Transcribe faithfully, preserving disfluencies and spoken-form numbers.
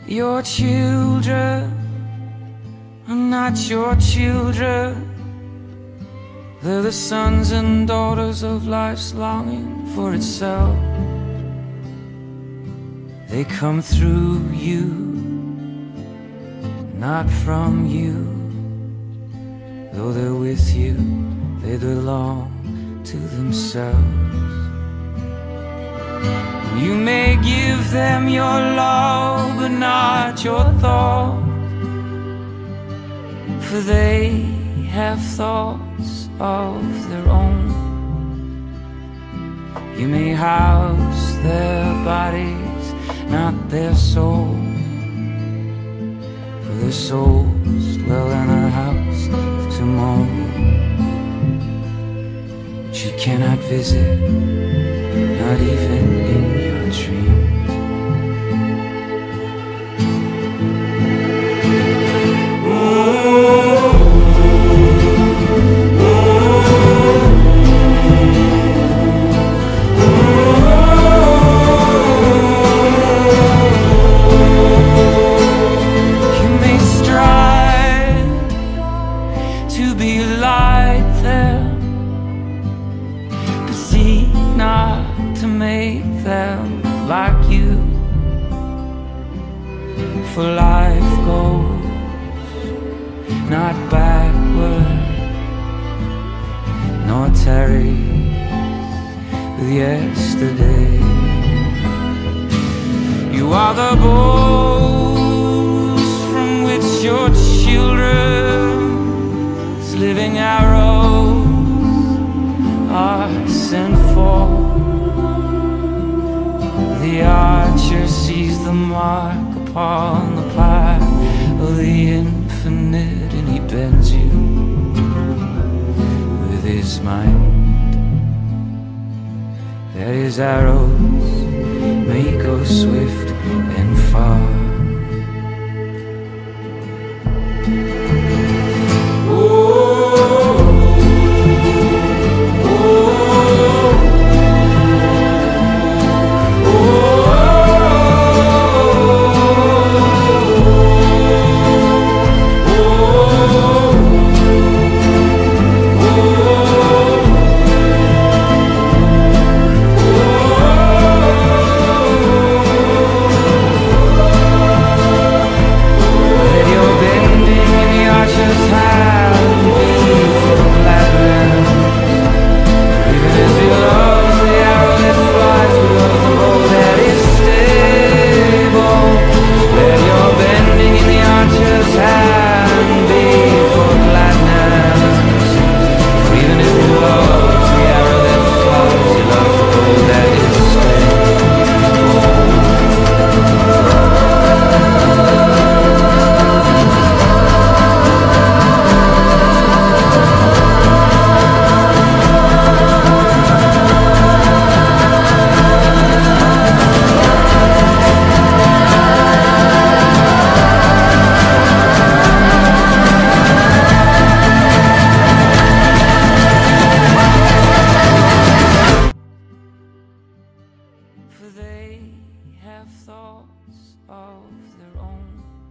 Your children are not your children. They're the sons and daughters of life's longing for itself. They come through you, not from you. Though they're with you, they belong to themselves. You may give them your love, but not your thought, for they have thoughts of their own. You may house their bodies, not their soul, for their souls dwell in a house of tomorrow, which you cannot visit, not even in your dreams. You may strive to be like them, but seek not to make them like you. For life goes not backward, nor tarries with yesterday. You are the bows from which your children's living arrows are sent forth. The archer sees the mark upon the path of the infinite, and he bends you with his mind, that his arrows may go swift and far. For they have thoughts of their own.